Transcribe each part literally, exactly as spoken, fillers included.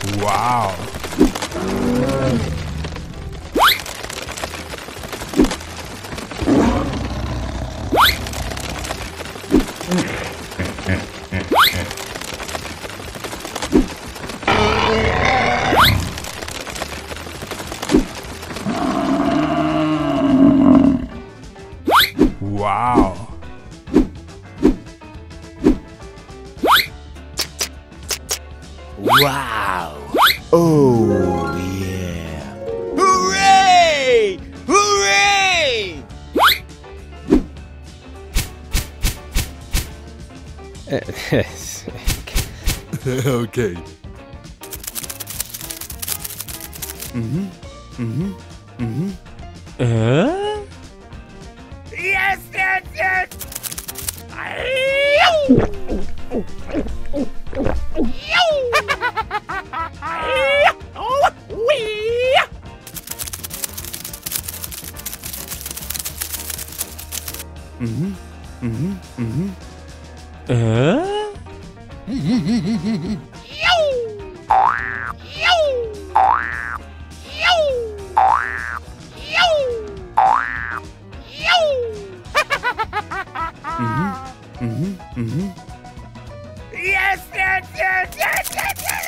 Wow. Wow. Wow. Oh, yeah. Hooray! Hooray! Okay. Mm-hmm. Mm-hmm. Mm-hmm. Uh? Yes, yes, yes! Mm-hmm. Mm-hmm. Mm-hmm. Uh? Mm-hmm. Mm-hmm. Mm-hmm. Yes, yes, yes, yes, yes, yes!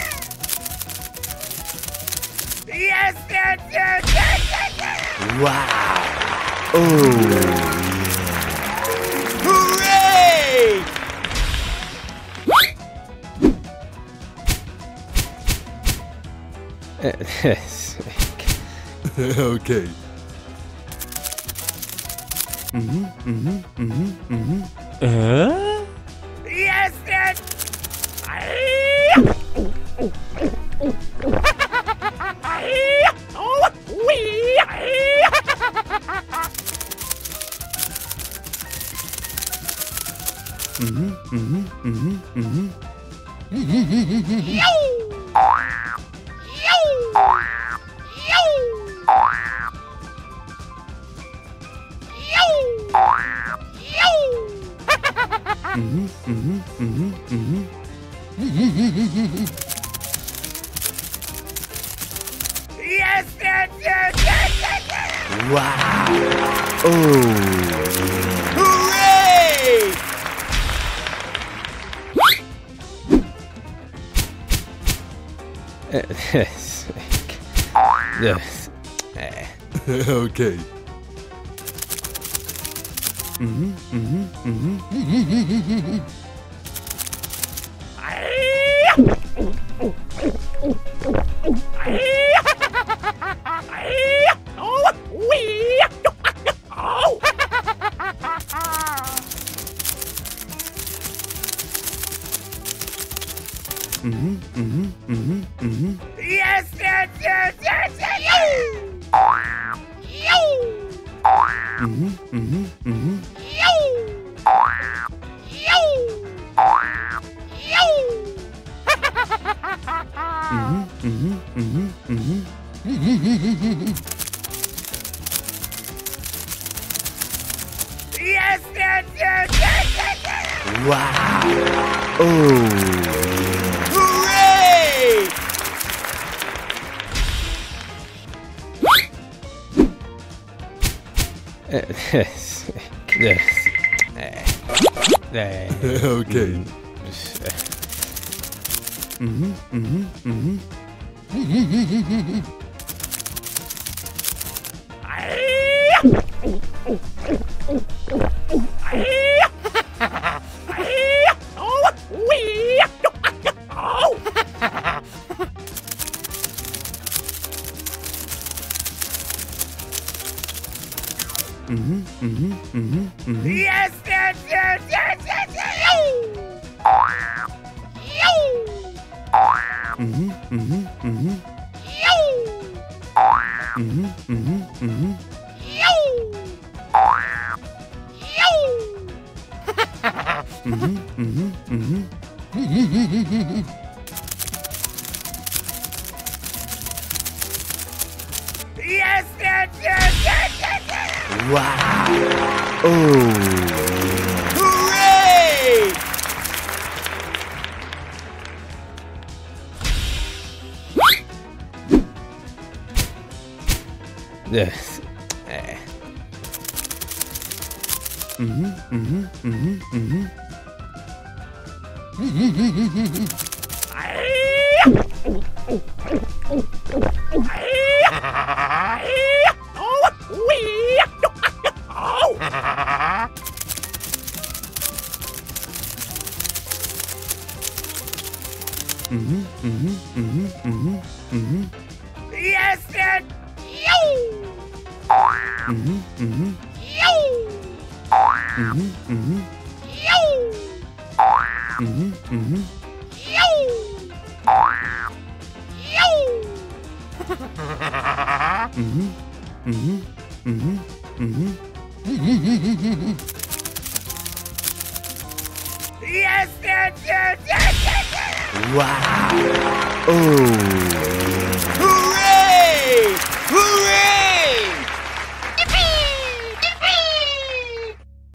Yes, yes, yes, yes, yes, yes! Wow. Oh, Hooray! Okay. Mm-hmm. Mm-hmm. Mm-hmm. Mm-hmm. Uh? Yes, yes! Mm-hmm. Mm-hmm. Mm-hmm. Mm-hmm. Mm-hmm. Mm-hmm. Mm-hmm. Mm-hmm. Yes, yes, yes, yes, yes, yes! Wow. Oh, Hooray! yes. Okay. Mm-hmm. Mm-hmm. Mm-hmm. Mm-hmm. Mm-hmm. Mm-hmm. Mm-hmm. Yes, yes, yes, yes, yes, yes! Mm-hmm. Mm-hmm. Mm-hmm. Mm-hmm. Mm-hmm. Mm-hmm. Mm-hmm. Yes, yes, yes, yes, yes, yes! Wow. Oh, Hooray! yes. Yes. Okay. Mm-hmm. Mm-hmm. Mm-hmm. Mm-hmm. Mm-hmm. Mm-hmm. Mm-hmm. Yes, yes, yes, yes, yes, yes! Mm-hmm. Mm-hmm. Mm-hmm. Mm-hmm. Mm-hmm. Mm-hmm. Mm-hmm. Mm-hmm. Mm-hmm. Yes, yes, yes, yes, yes, yes! wow. Oh, Hooray! Yes. Eh. Mhm, mhm, mhm, mhm. Mhm, mhm, mhm, mhm, mhm. Yes, yes. Mhm, mhm. Mhm, mhm. Mhm, mhm. Mhm, mhm, mhm, mhm. Yes, yes, yes, yes, yes, yes. Wow. Oh.